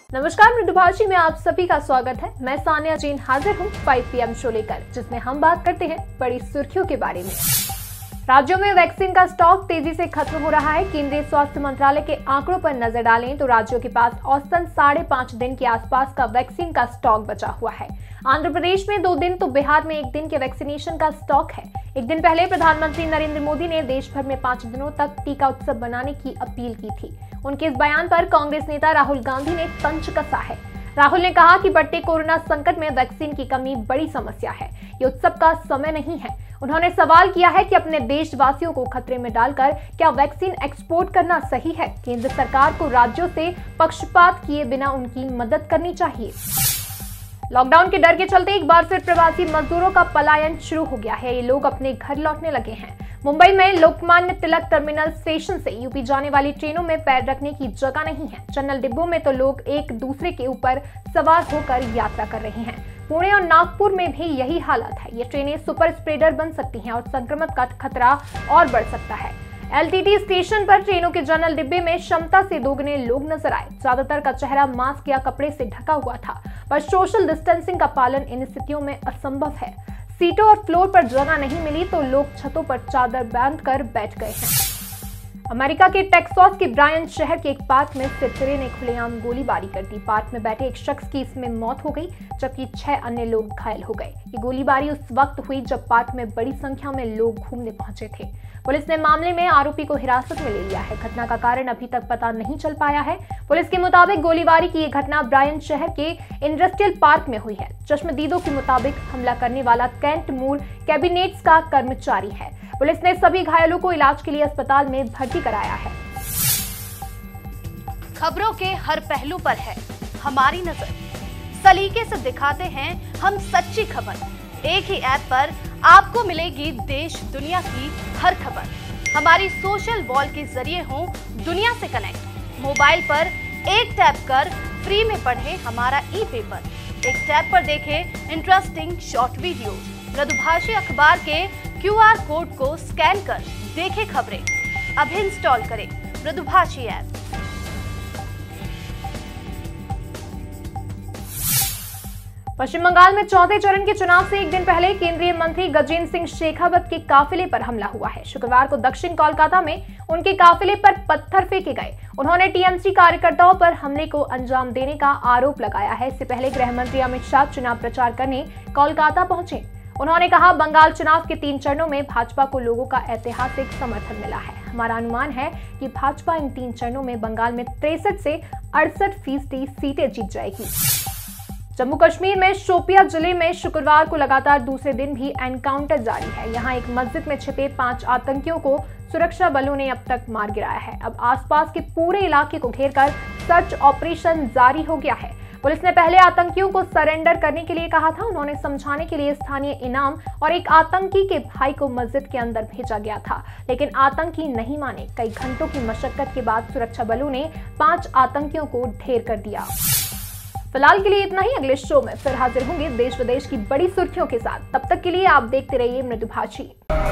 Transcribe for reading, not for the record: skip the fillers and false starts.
नमस्कार, मृदुभाषी में आप सभी का स्वागत है। मैं सानिया जैन हाजिर हूँ 5 PM शो लेकर, जिसमें हम बात करते हैं बड़ी सुर्खियों के बारे में। राज्यों में वैक्सीन का स्टॉक तेजी से खत्म हो रहा है। केंद्रीय स्वास्थ्य मंत्रालय के आंकड़ों पर नजर डालें तो राज्यों के पास औसतन 5.5 दिन के आसपास का वैक्सीन का स्टॉक बचा हुआ है। आंध्र प्रदेश में 2 दिन तो बिहार में 1 दिन के वैक्सीनेशन का स्टॉक है। एक दिन पहले प्रधानमंत्री नरेंद्र मोदी ने देश भर में 5 दिनों तक टीका उत्सव मनाने की अपील की थी। उनके इस बयान पर कांग्रेस नेता राहुल गांधी ने तंज कसा है। राहुल ने कहा कि बढ़ते कोरोना संकट में वैक्सीन की कमी बड़ी समस्या है, ये उत्सव का समय नहीं है। उन्होंने सवाल किया है कि अपने देशवासियों को खतरे में डालकर क्या वैक्सीन एक्सपोर्ट करना सही है। केंद्र सरकार को राज्यों से पक्षपात किए बिना उनकी मदद करनी चाहिए। लॉकडाउन के डर के चलते एक बार फिर प्रवासी मजदूरों का पलायन शुरू हो गया है। ये लोग अपने घर लौटने लगे हैं। मुंबई में लोकमान्य तिलक टर्मिनल स्टेशन से यूपी जाने वाली ट्रेनों में पैर रखने की जगह नहीं है। जनरल डिब्बों में तो लोग एक दूसरे के ऊपर सवार होकर यात्रा कर रहे हैं। पुणे और नागपुर में भी यही हालत है। ये ट्रेनें सुपर स्प्रेडर बन सकती हैं और संक्रमण का खतरा और बढ़ सकता है। LTT स्टेशन पर ट्रेनों के जनरल डिब्बे में क्षमता से दोगुने लोग नजर आए। ज्यादातर का चेहरा मास्क या कपड़े से ढका हुआ था, पर सोशल डिस्टेंसिंग का पालन इन स्थितियों में असंभव है। सीटों और फ्लोर पर जगह नहीं मिली तो लोग छतों पर चादर बांधकर बैठ गए हैं। अमेरिका के टेक्सास के ब्रायन शहर के एक पार्क में सिरफिरे ने खुलेआम गोलीबारी कर दी। पार्क में बैठे एक शख्स की इसमें मौत हो गई, जबकि 6 अन्य लोग घायल हो गए। ये गोलीबारी उस वक्त हुई जब पार्क में बड़ी संख्या में लोग घूमने पहुंचे थे। पुलिस ने मामले में आरोपी को हिरासत में ले लिया है। घटना का कारण अभी तक पता नहीं चल पाया है। पुलिस के मुताबिक गोलीबारी की ये घटना ब्रायन शहर के इंडस्ट्रियल पार्क में हुई है। चश्मदीदों के मुताबिक हमला करने वाला कैंट मूर कैबिनेट्स का कर्मचारी है। पुलिस ने सभी घायलों को इलाज के लिए अस्पताल में भर्ती कराया है। खबरों के हर पहलू पर है हमारी नजर। सलीके से दिखाते हैं हम सच्ची खबर। एक ही ऐप पर आपको मिलेगी देश दुनिया की हर खबर। हमारी सोशल वॉल के जरिए हो दुनिया से कनेक्ट। मोबाइल पर एक टैप कर फ्री में पढ़े हमारा ई-पेपर। एक टैप पर देखें इंटरेस्टिंग शॉर्ट वीडियो। मृदुभाषी अखबार के QR कोड को स्कैन कर देखें खबरें। अब इंस्टॉल करें मृदुभाषी ऐप। पश्चिम बंगाल में चौथे चरण के चुनाव से एक दिन पहले केंद्रीय मंत्री गजेंद्र सिंह शेखावत के काफिले पर हमला हुआ है। शुक्रवार को दक्षिण कोलकाता में उनके काफिले पर पत्थर फेंके गए। उन्होंने TMC कार्यकर्ताओं पर हमले को अंजाम देने का आरोप लगाया है। इससे पहले गृह मंत्री अमित शाह चुनाव प्रचार करने कोलकाता पहुंचे। उन्होंने कहा, बंगाल चुनाव के 3 चरणों में भाजपा को लोगों का ऐतिहासिक समर्थन मिला है। हमारा अनुमान है कि भाजपा इन 3 चरणों में बंगाल में 63 से 68% सीटें जीत जाएगी। जम्मू कश्मीर में शोपिया जिले में शुक्रवार को लगातार दूसरे दिन भी एनकाउंटर जारी है। यहां एक मस्जिद में छिपे 5 आतंकियों को सुरक्षा बलों ने अब तक मार गिराया है। अब आसपास के पूरे इलाके को घेरकर सर्च ऑपरेशन जारी हो गया है। पुलिस ने पहले आतंकियों को सरेंडर करने के लिए कहा था। उन्होंने समझाने के लिए स्थानीय इनाम और एक आतंकी के भाई को मस्जिद के अंदर भेजा गया था, लेकिन आतंकी नहीं माने। कई घंटों की मशक्कत के बाद सुरक्षा बलों ने 5 आतंकियों को ढेर कर दिया। फिलहाल के लिए इतना ही। अगले शो में फिर हाजिर होंगे देश विदेश की बड़ी सुर्खियों के साथ। तब तक के लिए आप देखते रहिए मृदुभाषी।